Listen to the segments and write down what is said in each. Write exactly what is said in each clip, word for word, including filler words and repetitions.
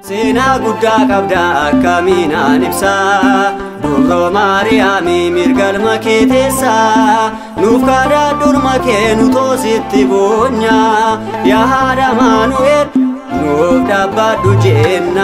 Sena guddaa qabda akkamiinaan ibsa Dubro Maariyaami mirgalma kee teessa Nuuf kadhadhurma kee nu toositti boonya Yaa haadha Maanu'eel nuuf dhaabbadhu jenna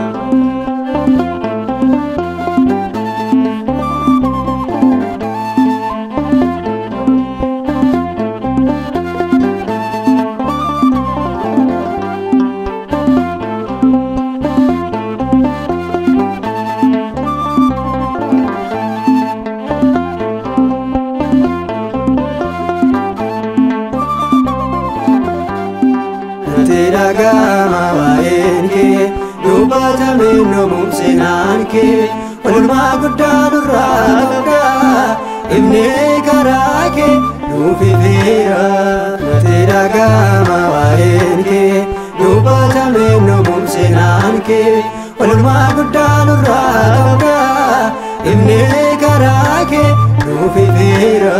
Gama waenke dubata minno mumsinanke ulma guddanurra qabda ibne karake nufi vera natera gama waenke dubata minno mumsinanke ulma guddanurra qabda ibne karake nufi vera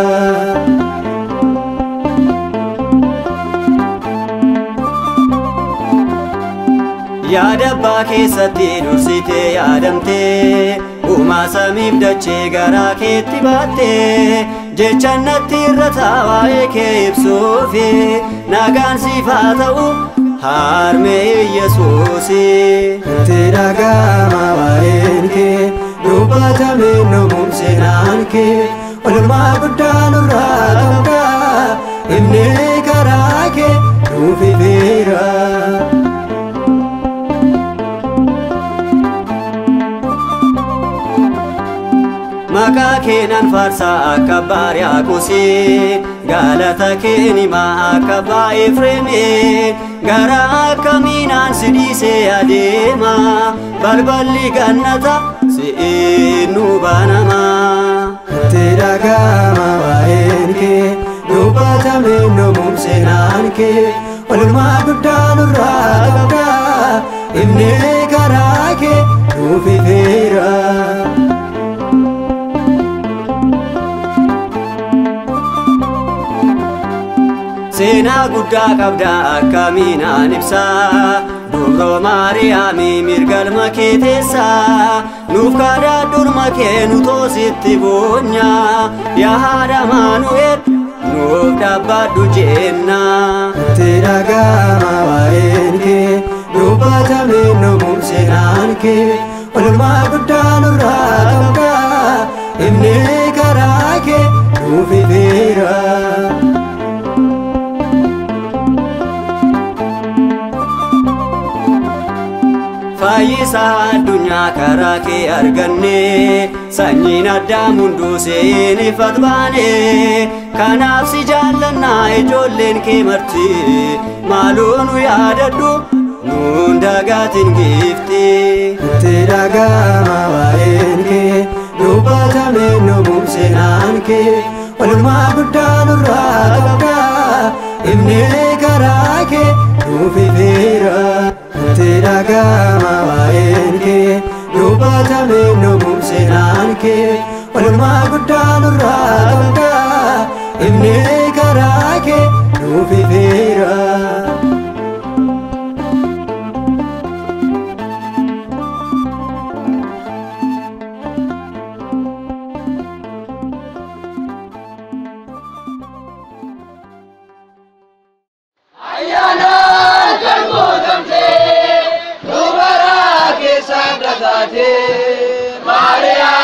Yaadabba keessatti dursite yaadamte Uumaa samiif dachee garaa keetti baatte Jechaan natti irra taa'ee kee ibsuufi nagaan siif haa ta'u harmee Yesuusi Natera gama waenke dubata minno mumsinanke ulma guddanurra qabda ibne karake nufi vera Maka keenan farsa akka Baariyaaqosi Galata keenima akka Abbaa Efreemi Gara akkamiinaan si dhiisee adeema Balballi gannata si'iin nu banama Natera gama waenke dubata minno mumsinanke ulma guddanurra qabda ibne karake nufi vera Sena guddaa qabda akkamiinaan ibsa Dubro Maariyaami mirgalma kee teessa Nuuf kadhadhurma kee nu toositti boonya Yaa haadha Maanu'eel nuuf dhaabbadhu jenna Natera gama waenke dubata minno mumsinanke ulma guddanurra qabda ibne karake nufi vera Fayyisa addunyaa karaa kee arganne Sanyiin Addaam hunduu seeniifat baane Kanaaf si jaallannaa ijoolleen kee marti Maaloo nu yaadadhu nuun dagaatiin gifti Natera gama waenke dubata minno mumsinanke ulma guddanurra qabda ibne karake nufi vera Natera gama waenke dubata minno mumsinanke ulma guddanurra qabda ibne karake nufi vera Maria